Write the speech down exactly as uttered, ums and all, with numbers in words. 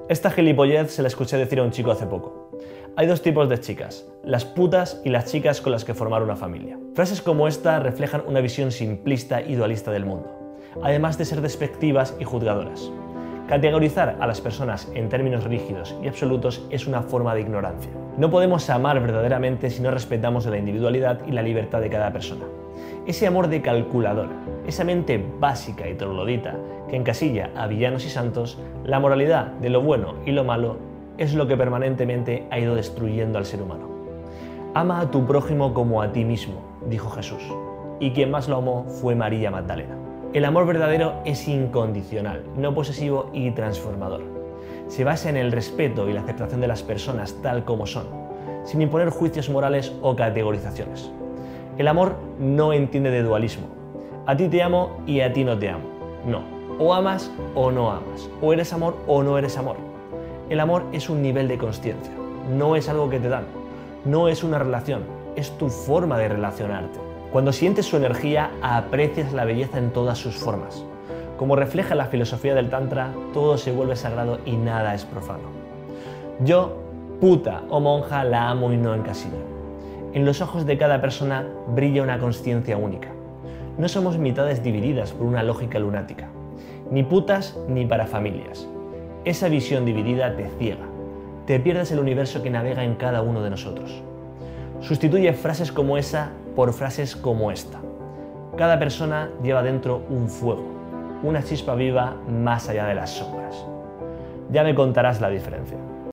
Esta gilipollez se la escuché decir a un chico hace poco. Hay dos tipos de chicas, las putas y las chicas con las que formar una familia. Frases como esta reflejan una visión simplista y dualista del mundo, además de ser despectivas y juzgadoras. Categorizar a las personas en términos rígidos y absolutos es una forma de ignorancia. No podemos amar verdaderamente si no respetamos la individualidad y la libertad de cada persona. Ese amor de calculadora, esa mente básica y troglodita que encasilla a villanos y santos, la moralidad de lo bueno y lo malo es lo que permanentemente ha ido destruyendo al ser humano. Ama a tu prójimo como a ti mismo, dijo Jesús, y quien más lo amó fue María Magdalena. El amor verdadero es incondicional, no posesivo y transformador. Se basa en el respeto y la aceptación de las personas tal como son, sin imponer juicios morales o categorizaciones. El amor no entiende de dualismo. A ti te amo y a ti no te amo. No. O amas o no amas. O eres amor o no eres amor. El amor es un nivel de consciencia. No es algo que te dan. No es una relación. Es tu forma de relacionarte. Cuando sientes su energía, aprecias la belleza en todas sus formas. Como refleja la filosofía del Tantra, todo se vuelve sagrado y nada es profano. Yo, puta o monja, la amo y no encasillo. En los ojos de cada persona brilla una consciencia única. No somos mitades divididas por una lógica lunática, ni putas ni para familias. Esa visión dividida te ciega, te pierdes el universo que navega en cada uno de nosotros. Sustituye frases como esa por frases como esta. Cada persona lleva dentro un fuego, una chispa viva más allá de las sombras. Ya me contarás la diferencia.